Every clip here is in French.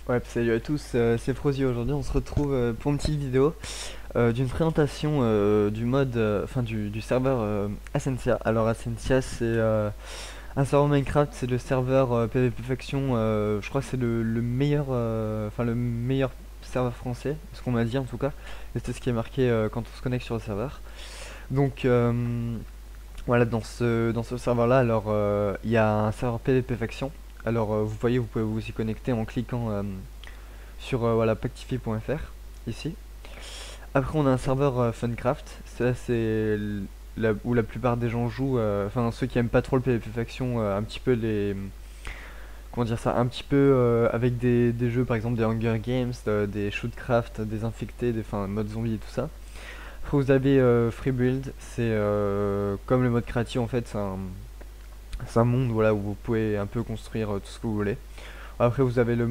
Ouais, salut à tous, c'est Frosy. Aujourd'hui on se retrouve pour une petite vidéo d'une présentation du mode, enfin du serveur Ascensia. Alors Ascensia c'est un serveur Minecraft, c'est le serveur PvP Faction, je crois que c'est le meilleur, enfin le meilleur serveur français, ce qu'on m'a dit en tout cas, et c'est ce qui est marqué quand on se connecte sur le serveur. Donc voilà, dans ce serveur là, alors il y a un serveur PvP Faction. Alors vous voyez, vous pouvez vous y connecter en cliquant sur voilà, pactifier.fr ici. Après on a un serveur Funcraft, ça c'est où la plupart des gens jouent, enfin ceux qui aiment pas trop le PvP faction, un petit peu les, comment dire ça, un petit peu avec des jeux par exemple des Hunger Games, des Shootcraft, des infectés, des enfin mode zombie et tout ça. Après vous avez Free Build, c'est comme le mode créatif en fait, c'est un monde voilà, où vous pouvez un peu construire tout ce que vous voulez. Après vous avez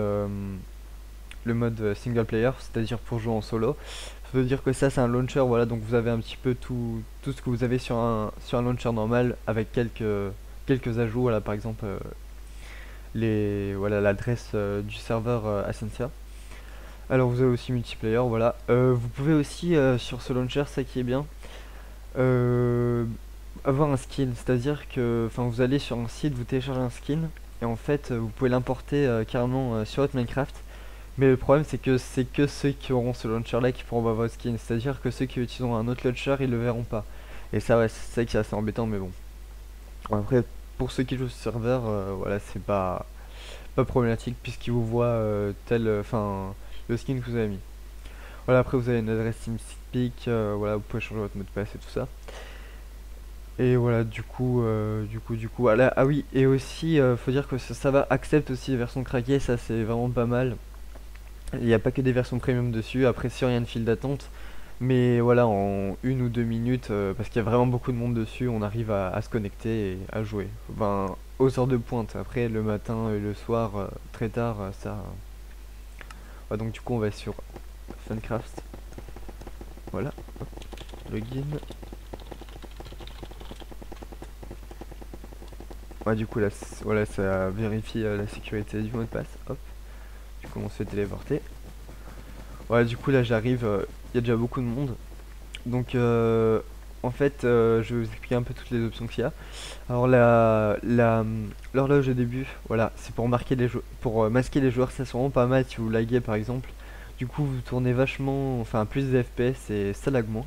le mode single player, c'est-à-dire pour jouer en solo. Ça veut dire que ça c'est un launcher, voilà, donc vous avez un petit peu tout ce que vous avez sur un launcher normal avec quelques ajouts, voilà, par exemple voilà, l'adresse du serveur Ascensia. Alors vous avez aussi multiplayer, voilà. Vous pouvez aussi sur ce launcher, ça qui est bien, euh, avoir un skin, c'est-à-dire que enfin vous allez sur un site, vous téléchargez un skin et en fait vous pouvez l'importer carrément sur votre Minecraft. Mais le problème c'est que ceux qui auront ce launcher là qui pourront voir votre skin, c'est-à-dire que ceux qui utiliseront un autre launcher ils le verront pas. Et ça ouais c'est ça qui est assez embêtant mais bon. Après pour ceux qui jouent sur serveur, voilà c'est pas problématique puisqu'ils vous voient enfin le skin que vous avez mis. Voilà après vous avez une adresse TeamSpeak, voilà vous pouvez changer votre mot de passe et tout ça. Et voilà du coup voilà, ah oui et aussi faut dire que ça va accepte aussi les versions craquées, ça c'est vraiment pas mal. Il n'y a pas que des versions premium dessus, après si rien de file d'attente. Mais voilà, en 1 ou 2 minutes, parce qu'il y a vraiment beaucoup de monde dessus, on arrive à se connecter et à jouer. Ben, aux heures de pointe. Après, le matin et le soir, très tard, ça. Ouais, donc du coup, on va sur Funcraft. Voilà, login. Ouais, du coup, là, voilà, ça vérifie la sécurité du mot de passe. Hop, du coup, on se fait téléporter. Ouais, du coup, là, j'arrive, il y a déjà beaucoup de monde. Donc en fait je vais vous expliquer un peu toutes les options qu'il y a. Alors l'horloge de début, voilà, c'est pour marquer pour masquer les joueurs, ça c'est vraiment pas mal si vous laguez par exemple. Du coup vous tournez vachement, enfin plus de FPS et ça lag moins.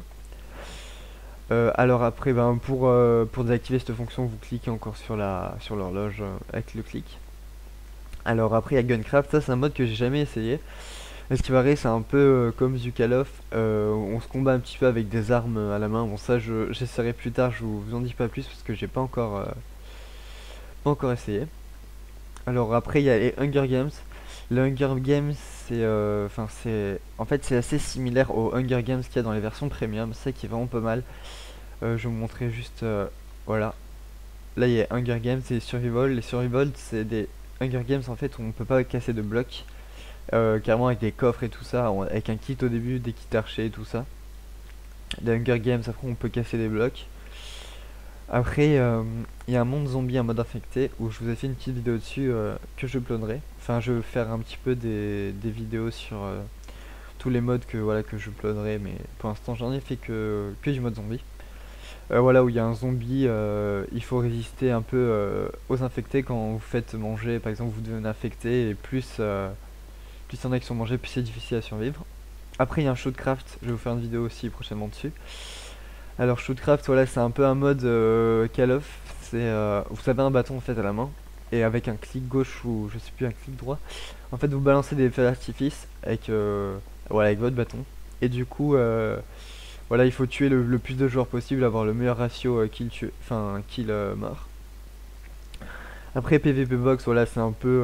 Alors après ben pour désactiver cette fonction vous cliquez encore sur l'horloge avec le clic. Alors après il y a Guncraft, ça c'est un mode que j'ai jamais essayé. Et ce qui paraît, c'est un peu comme du Call of, on se combat un petit peu avec des armes à la main. Bon, ça, j'essaierai plus tard, je vous en dis pas plus parce que j'ai pas encore essayé. Alors après, il y a les Hunger Games. Le Hunger Games, enfin, en fait, c'est assez similaire aux Hunger Games qu'il y a dans les versions premium. C'est ça qui est vraiment pas mal. Je vais vous montrer juste, voilà. Là, il y a Hunger Games et Survival. Les Survival, c'est des Hunger Games en fait où on peut pas casser de blocs. Carrément avec des coffres et tout ça, avec un kit au début, des kits archers et tout ça. Les Hunger Games, après on peut casser des blocs. Après, il y a un monde zombie en mode infecté où je vous ai fait une petite vidéo dessus que je uploaderai. Enfin, je vais faire un petit peu des vidéos sur tous les modes que je uploaderai, mais pour l'instant j'en ai fait que du mode zombie. Voilà, où il y a un zombie, il faut résister un peu aux infectés quand vous faites manger. Par exemple, vous devenez infecté et plus il y en a qui sont mangés, plus c'est difficile à survivre. Après, il y a un Shootcraft, je vais vous faire une vidéo aussi prochainement dessus. Alors, Shootcraft, voilà, c'est un peu un mode Call of. Vous avez un bâton en fait à la main, et avec un clic gauche ou je sais plus, un clic droit, en fait, vous balancez des feux d'artifice voilà, avec votre bâton. Et du coup, voilà, il faut tuer le plus de joueurs possible, avoir le meilleur ratio kill mort. Après, PvP Box, voilà, c'est un peu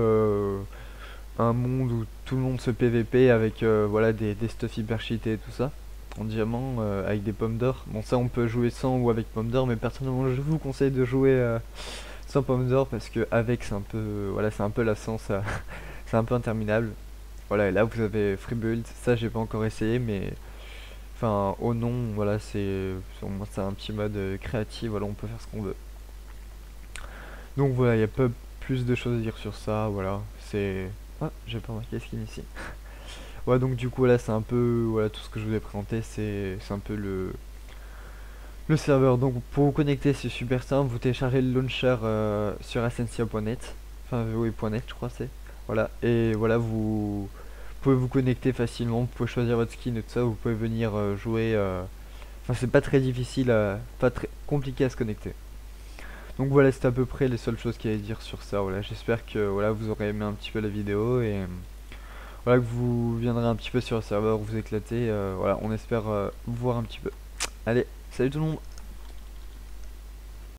un monde où tout le monde se PVP avec voilà des stuff hyper cheatés et tout ça en diamant avec des pommes d'or. Bon ça on peut jouer sans ou avec pommes d'or mais personnellement je vous conseille de jouer sans pommes d'or parce que avec c'est un peu voilà c'est un peu lassant ça c'est un peu interminable. Voilà et là vous avez free build, ça j'ai pas encore essayé mais enfin au nom voilà c'est un petit mode créatif, voilà on peut faire ce qu'on veut. Donc voilà il y a pas plus de choses à dire sur ça, voilà c'est Ah, j'ai pas remarqué skin ici. Ouais, donc du coup là c'est un peu voilà tout ce que je vous ai présenté, c'est un peu le serveur. Donc pour vous connecter c'est super simple, vous téléchargez le launcher sur essentia.net, enfin oui .net je crois c'est. Voilà, et voilà vous pouvez vous connecter facilement, vous pouvez choisir votre skin et tout ça, vous pouvez venir jouer. Enfin c'est pas très difficile, pas très compliqué à se connecter. Donc voilà, c'est à peu près les seules choses qu'il y a à dire sur ça. Voilà, j'espère que voilà vous aurez aimé un petit peu la vidéo et voilà que vous viendrez un petit peu sur le serveur, vous éclater. Voilà, on espère vous voir un petit peu. Allez, salut tout le monde!